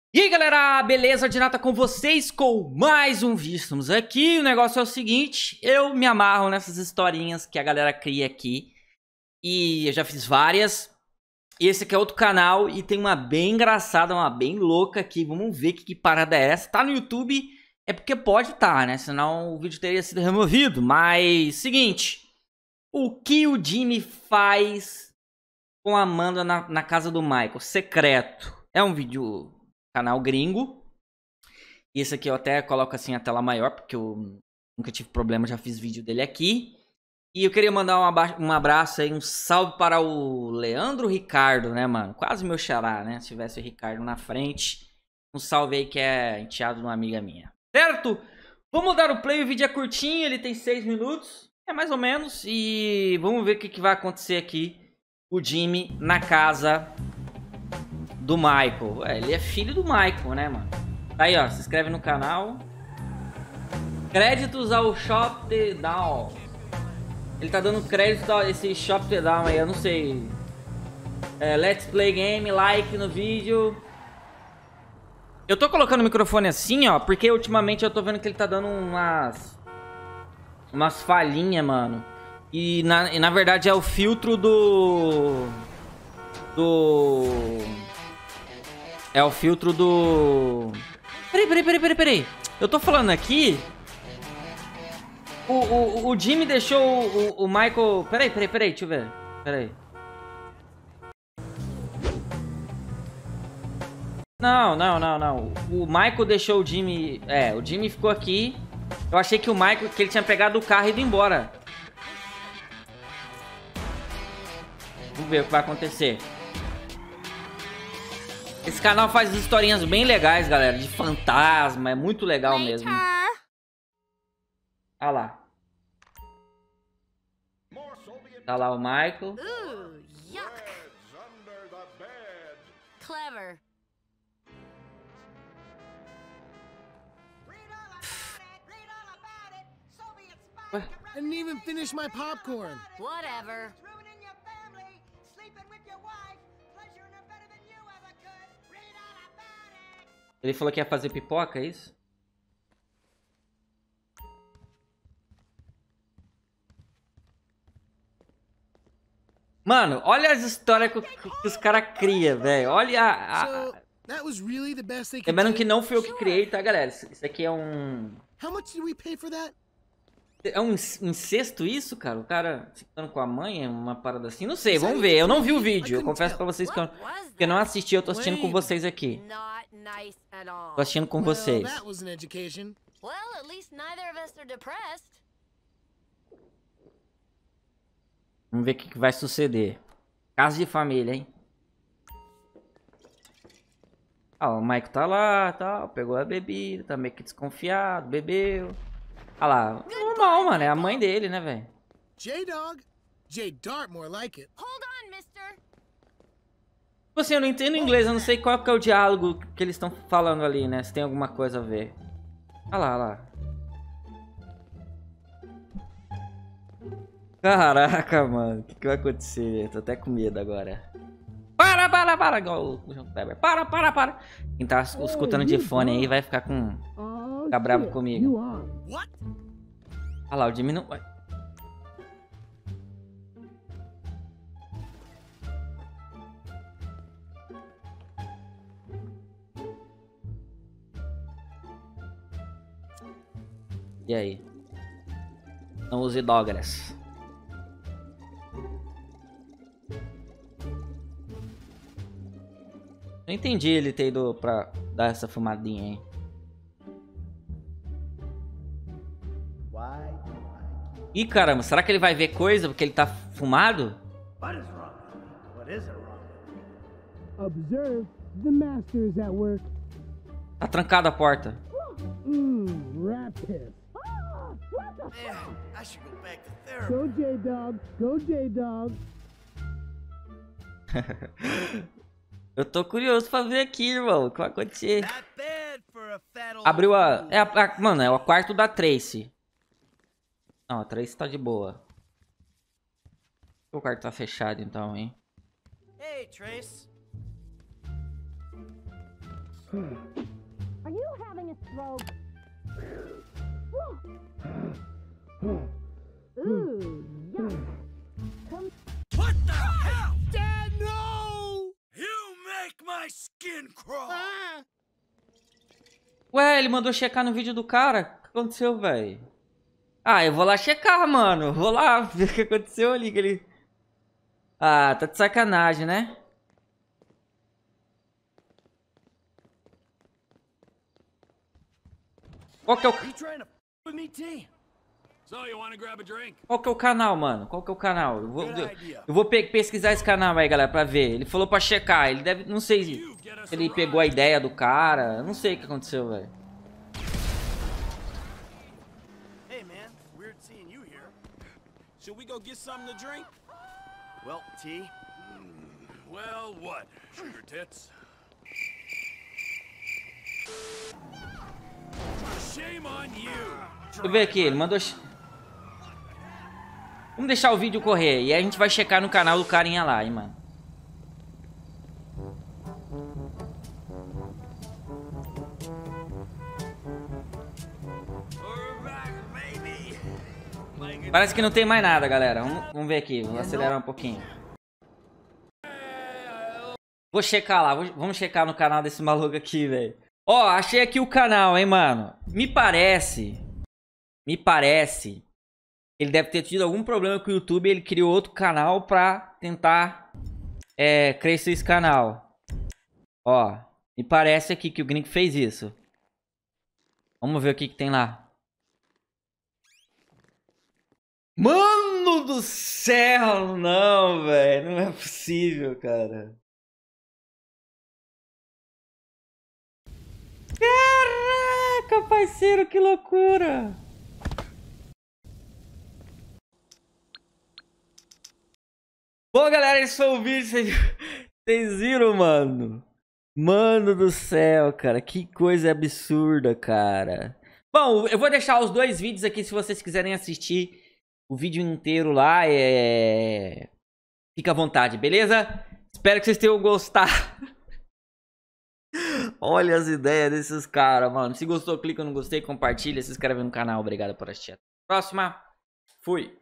E aí galera, beleza? Dinata com vocês com mais um vídeo. Estamos aqui, o negócio é o seguinte, eu me amarro nessas historinhas que a galera cria aqui. E eu já fiz várias. E esse aqui é outro canal e tem uma bem engraçada, uma bem louca aqui. Vamos ver que parada é essa. Tá no YouTube, é porque pode estar, né? Senão o vídeo teria sido removido. Mas, seguinte, o que o Jimmy faz com a Amanda na casa do Michael? Secreto. É um vídeo... canal gringo. E esse aqui eu até coloco assim a tela maior, porque eu nunca tive problema, já fiz vídeo dele aqui. E eu queria mandar um abraço aí, um salve para o Leandro Ricardo, né, mano? Quase meu xará, né? Se tivesse o Ricardo na frente. Um salve aí que é enteado de uma amiga minha. Certo? Vamos dar o play, o vídeo é curtinho, ele tem 6 minutos. É mais ou menos. E vamos ver o que vai acontecer aqui. O Jimmy na casa do Michael. Ele é filho do Michael, né, mano? Tá aí, ó. Se inscreve no canal. Créditos ao Shop The Down. Ele tá dando crédito a esse Shop The Down aí, eu não sei. Let's Play Game, like no vídeo. Eu tô colocando o microfone assim, ó, porque ultimamente eu tô vendo que ele tá dando umas falhinhas, mano. E na verdade é o filtro é o filtro do... Peraí. Eu tô falando aqui... O Jimmy deixou o Michael... Peraí, deixa eu ver. Peraí. Não. O Michael deixou o Jimmy... o Jimmy ficou aqui. Eu achei que o Michael... que ele tinha pegado o carro e ido embora. Vamos ver o que vai acontecer. Esse canal faz historinhas bem legais, galera. De fantasma. É muito legal mesmo. Olha lá. Tá lá o Michael. Yuck. Clever. Ué? I didn't even finish my popcorn. Whatever. Ele falou que ia fazer pipoca, é isso? Mano, olha as histórias que os caras criam, velho. Olha So, that was really the best they could Lembrando do? que não fui eu que criei, tá, galera? Isso aqui é um... How much did we pay for that? É um incesto isso, cara? O cara ficando com a mãe, uma parada assim? Não sei, vamos ver. Eu não vi o vídeo. Eu confesso pra vocês que eu não assisti. Eu tô assistindo com vocês aqui. Not nice at all. Tô assistindo com Well, vocês. that was an education. Well, at least neither of us are depressed. Vamos ver o que vai suceder. Casa de família, hein? Ah, o Michael tá lá, tal. Pegou a bebida, tá meio que desconfiado, bebeu. Ah lá, normal, mano. É a mãe dele, né, velho? J-Dog? J-Dart, more like it. Hold on, mister. Tipo assim, eu não entendo inglês, eu não sei qual que é o diálogo que eles estão falando ali, né? Se tem alguma coisa a ver. Ah lá, ah lá. Caraca, mano. O que vai acontecer? Tô até com medo agora. Para! Igual o João Kleber. Para! Quem tá escutando de fone aí vai ficar com... ficar bravo comigo. What? Ah lá, o Jimmy não... E aí? Não use Douglas. Não entendi ele ter ido pra dar essa fumadinha aí. Ih, caramba, será que ele vai ver coisa porque ele tá fumado? What is wrong? What is it wrong? Observe, the master is at work. Tá trancada a porta. Rat piss. Man, I should go back to therapy. Go J-Dog, go J-Dog. Eu tô curioso pra ver aqui, irmão. O que vai acontecer? Not bad for a fat old Abriu a... fool. Mano, é o quarto da Tracy. Não, a Tracy tá de boa. O quarto tá fechado então, hein? Hey, Trace. Are you having a stroke? Ooh, yuck. What the hell? Dad, no! You make my skin crawl. Ah! Ué, ele mandou checar no vídeo do cara. O que aconteceu, velho? Ah, eu vou lá checar, mano. Vou lá ver o que aconteceu ali. Que ele... Ah, tá de sacanagem, né? Qual que é o... You trying to f with me, T? So, you want to grab a drink? Qual que é o canal, mano? Qual que é o canal? Good idea. Eu vou pesquisar esse canal aí, galera, pra ver. Ele falou pra checar. Ele deve... Não sei se ele pegou a ideia do cara. Eu não sei o que aconteceu, velho. Hey, man. Weird seeing you here. Should we go get something to drink? Well, T, Well, what? Sugar tits? Shame on you! Deixa eu ver aqui. Ele mandou... Vamos deixar o vídeo correr. E aí a gente vai checar no canal do carinha lá, hein, mano. we're back, baby. Parece que não tem mais nada, galera. Vamos ver aqui. Vou acelerar um pouquinho. Vou checar lá. Vamos checar no canal desse maluco aqui, velho. Ó, achei aqui o canal, hein, mano. Me parece. Ele deve ter tido algum problema com o YouTube. Ele criou outro canal pra tentar crescer esse canal. Ó, me parece aqui que o gringo fez isso. Vamos ver o que tem lá. Mano do céu, não, velho. Não é possível, cara. Caraca, parceiro, que loucura. Bom, galera, esse foi o vídeo. Vocês viram, mano? Mano do céu, cara. Que coisa absurda, cara. Bom, eu vou deixar os dois vídeos aqui se vocês quiserem assistir o vídeo inteiro lá. Fica à vontade, beleza? Espero que vocês tenham gostado. Olha as ideias desses caras, mano. Se gostou, clica no gostei, compartilha, se inscreve no canal. Obrigado por assistir. Próxima. Fui.